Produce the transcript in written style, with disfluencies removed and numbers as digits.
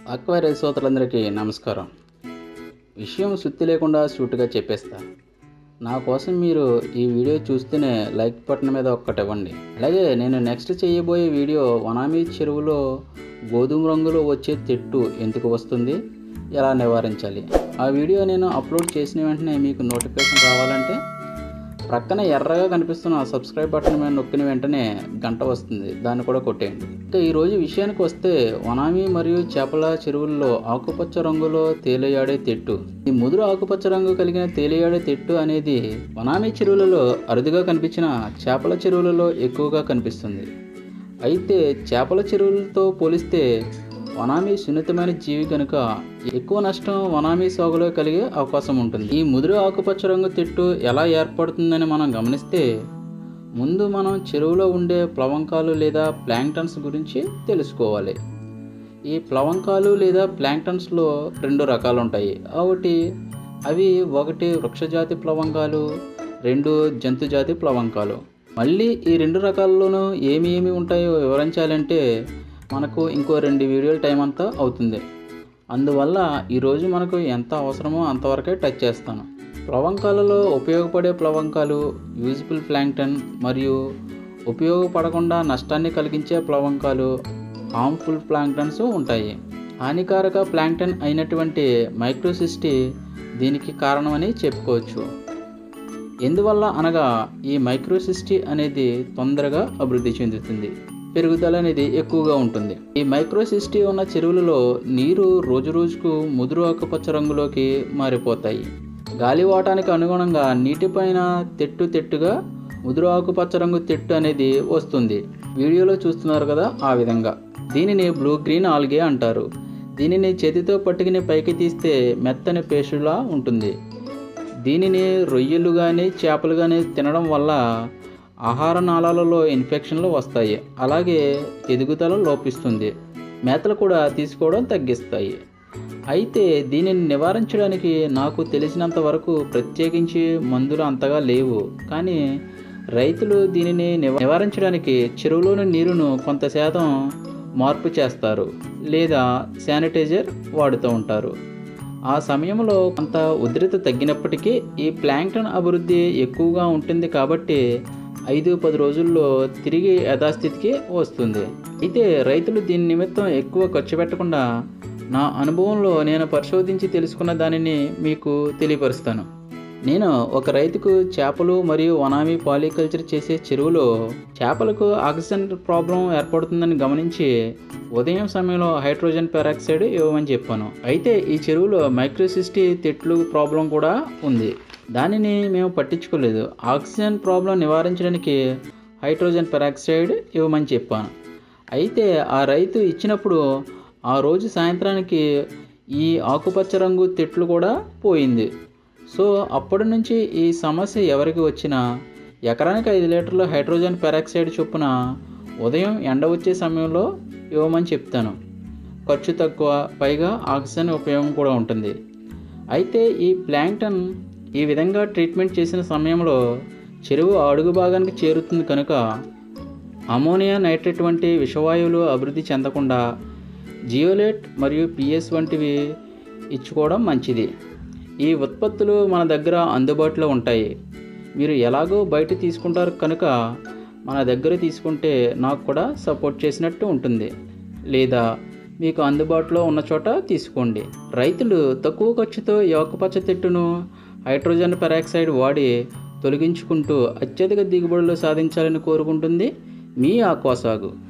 అక్వైరీ శ్రోతలందరికీ నమస్కారం. విషయం సుత్తి లేకుండా సూటిగా చెప్పేస్తా. నా కోసం మీరు ఈ వీడియో చూస్తూనే లైక్ బటన్ మీద ఒక్కటి ఇవ్వండి. అలాగే నేను నెక్స్ట్ చేయబోయే వీడియో వనామీ చెరువులో గోధుమ రంగులో వచ్చే తెట్టు ఎందుకు వస్తుంది, ఎలా నివారించాలి. ఆ వీడియో నేను అప్లోడ్ చేసిన వెంటనే మీకు నోటిఫికేషన్ రావాలంటే ప్రక్కన ఎర్రగా కనిపిస్తున్న సబ్స్క్రైబ్ బటన్ మీద నొక్కిన వెంటనే గంట వస్తుంది, దాన్ని కూడా కొట్టేయండి. ఇంకా ఈరోజు విషయానికి వస్తే, వనామీ మరియు చేపల చెరువుల్లో ఆకుపచ్చ రంగులో తేలియాడే తెట్టు. ఈ ముదురు ఆకుపచ్చ రంగు కలిగిన తేలియాడే తెట్టు అనేది వనామీ చెరువులలో అరుదుగా కనిపించిన చేపల చెరువులలో ఎక్కువగా కనిపిస్తుంది. అయితే చేపల చెరువులతో పోలిస్తే వనామీ సున్నితమైన జీవి కనుక ఎక్కువ నష్టం వనామీ సాగులో కలిగే అవకాశం ఉంటుంది. ఈ ముదురు ఆకుపచ్చ రంగు తెట్టు ఎలా ఏర్పడుతుందని మనం గమనిస్తే, ముందు మనం చెరువులో ఉండే ప్లవంకాలు లేదా ప్లాంక్టన్స్ గురించి తెలుసుకోవాలి. ఈ ప్లవంకాలు లేదా ప్లాంక్టన్స్లో రెండు రకాలు ఉంటాయి. ఒకటి వృక్షజాతి ప్లవంకాలు, రెండు జంతుజాతి ప్లవంకాలు. మళ్ళీ ఈ రెండు రకాల్లోనూ ఏమి ఉంటాయో వివరించాలంటే మనకు ఇంకో 2 వీడియోల టైం అంతా అవుతుంది. అందువల్ల ఈరోజు మనకు ఎంత అవసరమో అంతవరకే టచ్ చేస్తాను. ప్లవంకాలలో ఉపయోగపడే ప్లవంకాలు, యూజ్ఫుల్ ప్లాంక్టన్ మరియు ఉపయోగపడకుండా నష్టాన్ని కలిగించే ప్లవంకాలు, హార్మ్ఫుల్ ప్లాంక్టన్స్ ఉంటాయి. హానికారక ప్లాంక్టన్ అయినటువంటి మైక్రోసిస్టీ దీనికి కారణమని చెప్పుకోవచ్చు. ఎందువల్ల అనగా ఈ మైక్రోసిస్టీ అనేది తొందరగా అభివృద్ధి చెందుతుంది, పెరుగుదల అనేది ఎక్కువగా ఉంటుంది. ఈ మైక్రోసిస్టీ ఉన్న చెరువులలో నీరు రోజుకు ముదురు ఆకుపచ్చ రంగులోకి మారిపోతాయి. గాలివాటానికి అనుగుణంగా నీటిపైన తెట్టుగా ముదురు ఆకుపచ్చ రంగు తెట్టు అనేది వస్తుంది. వీడియోలో చూస్తున్నారు కదా, ఆ విధంగా. దీనిని బ్లూ గ్రీన్ ఆల్గే అంటారు. దీనిని చేతితో పట్టుకుని పైకి తీస్తే మెత్తని పేస్టులా ఉంటుంది. దీనిని రొయ్యలు కానీ చేపలు కానీ తినడం వల్ల ఆహార నాళాలలో ఇన్ఫెక్షన్లు వస్తాయి. అలాగే ఎదుగుదల లోపిస్తుంది. మేతలు కూడా తీసుకోవడం తగ్గిస్తాయి. అయితే దీనిని నివారించడానికి నాకు తెలిసినంత వరకు ప్రత్యేకించి మందులు అంతగా లేవు. కానీ రైతులు దీనిని నివారించడానికి చెరువులోని నీరును కొంత శాతం మార్పు చేస్తారు లేదా శానిటైజర్ వాడుతూ ఉంటారు. ఆ సమయంలో కొంత ఉధృతి తగ్గినప్పటికీ ఈ ప్లాంక్టన్ అభివృద్ధి ఎక్కువగా ఉంటుంది కాబట్టి 5-10 రోజుల్లో తిరిగి యథాస్థితికి వస్తుంది. అయితే రైతులు దీని నిమిత్తం ఎక్కువ ఖర్చు పెట్టకుండా నా అనుభవంలో నేను పరిశోధించి తెలుసుకున్న దానిని మీకు తెలియపరుస్తాను. నేను ఒక రైతుకు చేపలు మరియు వనామీ పాలికల్చర్ చేసే చెరువులో చేపలకు ఆక్సిజన్ ప్రాబ్లం ఏర్పడుతుందని గమనించి ఉదయం సమయంలో హైడ్రోజన్ పెరాక్సైడ్ ఇవ్వమని చెప్పాను. అయితే ఈ చెరువులో మైక్రోసిస్టీ తెట్లు ప్రాబ్లం కూడా ఉంది. దానిని మేము పట్టించుకోలేదు. ఆక్సిజన్ ప్రాబ్లం నివారించడానికి హైడ్రోజన్ పెరాక్సైడ్ ఇవ్వమని చెప్పాను. అయితే ఆ రైతు ఇచ్చినప్పుడు ఆ రోజు సాయంత్రానికి ఈ ఆకుపచ్చ రంగు తెట్లు కూడా పోయింది. సో అప్పటి నుంచి ఈ సమస్య ఎవరికి వచ్చినా ఎకరానికి 5 లీటర్ల హైడ్రోజన్ పెరాక్సైడ్ చొప్పున ఉదయం ఎండ వచ్చే సమయంలో ఇవ్వమని చెప్తాను. ఖర్చు తక్కువ, పైగా ఆక్సిజన్ ఉపయోగం కూడా ఉంటుంది. అయితే ఈ ప్లాంక్టన్ ఈ విధంగా ట్రీట్మెంట్ చేసిన సమయంలో చెరువు అడుగు భాగానికి చేరుతుంది కనుక అమోనియా నైట్రేట్ వంటి విషవాయువులు అభివృద్ధి చెందకుండా జియోలేట్ మరియు పిఎస్ వంటివి ఇచ్చుకోవడం మంచిది. ఈ ఉత్పత్తులు మన దగ్గర అందుబాటులో ఉంటాయి. మీరు ఎలాగో బయట తీసుకుంటారు కనుక మన దగ్గర తీసుకుంటే నాకు కూడా సపోర్ట్ చేసినట్టు ఉంటుంది. లేదా మీకు అందుబాటులో ఉన్న చోట తీసుకోండి. రైతులు తక్కువ ఖర్చుతో ఈ ఆకుపచ్చ తెట్టును హైడ్రోజన్ పెరాక్సైడ్ వాడి తొలగించుకుంటూ అత్యధిక దిగుబడులు సాధించాలని కోరుకుంటుంది మీ ఆక్వా సాగు.